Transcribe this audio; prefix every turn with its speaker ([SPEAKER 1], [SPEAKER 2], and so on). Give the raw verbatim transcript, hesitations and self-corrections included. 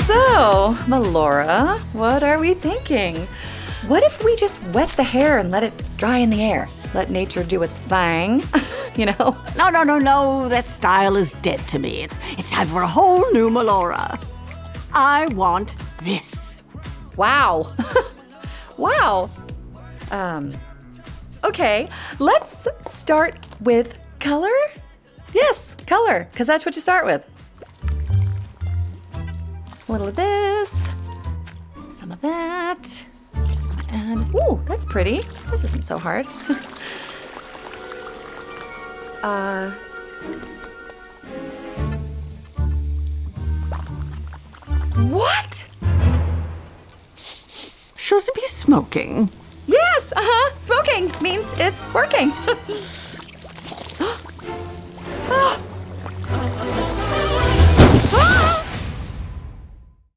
[SPEAKER 1] So, Melora, what are we thinking? What if we just wet the hair and let it dry in the air? Let nature do its thing, you know?
[SPEAKER 2] No, no, no, no. That style is dead to me. It's, it's time for a whole new Melora. I want this.
[SPEAKER 1] Wow. Wow. Um, okay, let's start with color? Yes, color, because that's what you start with. A little of this, some of that, and ooh, that's pretty. This isn't so hard. uh, what?
[SPEAKER 2] Should it be smoking?
[SPEAKER 1] Yes, uh-huh, smoking means it's working. Oh.